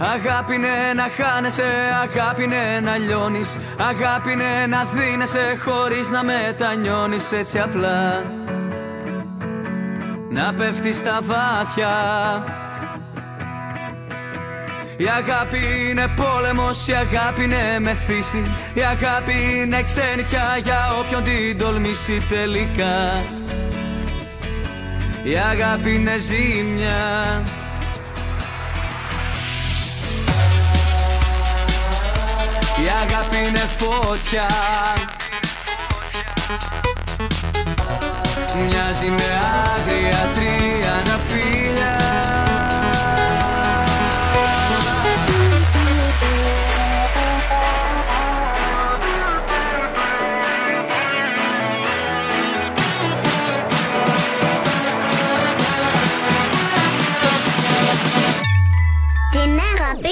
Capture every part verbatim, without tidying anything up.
Αγάπη είναι να χάνεσαι, αγάπη είναι να λιώνεις, αγάπη είναι να δίνεσαι χωρίς να μετανιώνεις. Έτσι απλά να πέφτεις στα βάθια. Η αγάπη είναι πόλεμος, η αγάπη είναι μεθύση, η αγάπη είναι ξενιτιά για όποιον την τολμήσει τελικά. Η αγάπη είναι ζήμια. Η αγάπη είναι φωτιά. Μοιάζει με άγρια τριανταφύλια. Την αγάπη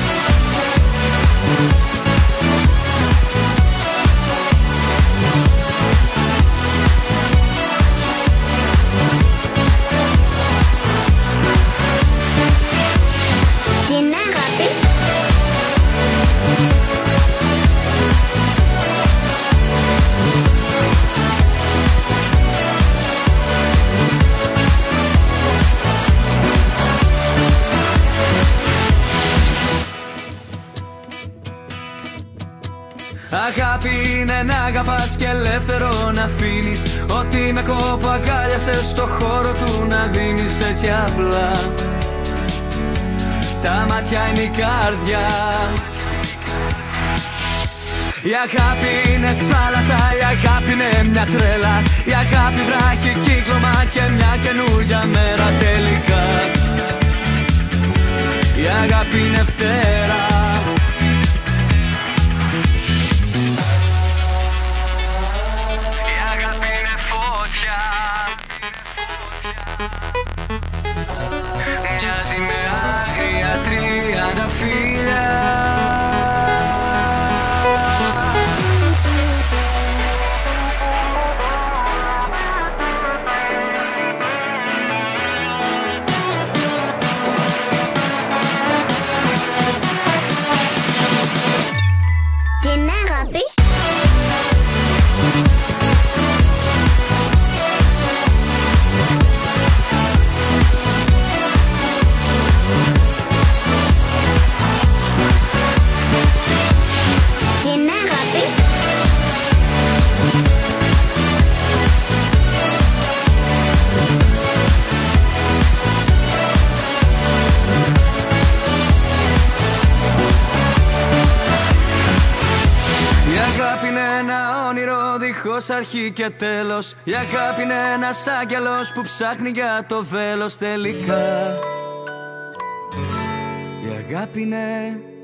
Αγάπη είναι να αγαπάς και ελεύθερο να αφήνεις ό,τι με κόπο αγκάλιασες στο χώρο του να δίνεις. Έτσι απλά τα μάτια είναι η καρδιά. Η αγάπη είναι θάλασσα, η αγάπη είναι μια τρέλα, η αγάπη βράχει κύκλωμα και μια καινούρια μέρα τελικά. Η αγάπη είναι φτερά. Μοιάζει με άγρια τριανταφύλια. την αγάπη Η αγάπη είναι ένα όνειρο δίχως αρχή και τέλος. Η αγάπη είναι ένας άγγελος που ψάχνει για το βέλος τελικά. Η αγάπη είναι